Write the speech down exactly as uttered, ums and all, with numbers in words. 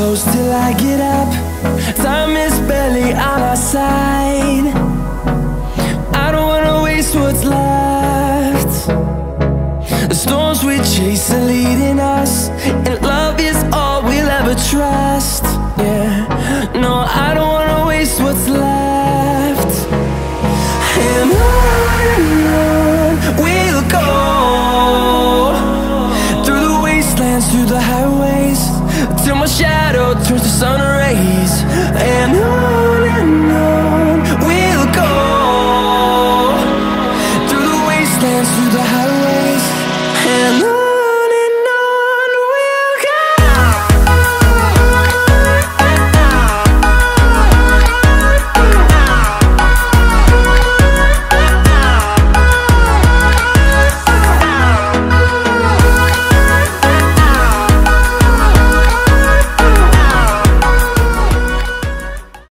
close till I get up. Time is barely on our side. I don't wanna waste what's left. The storms we chase are leading us, and love is all we'll ever try.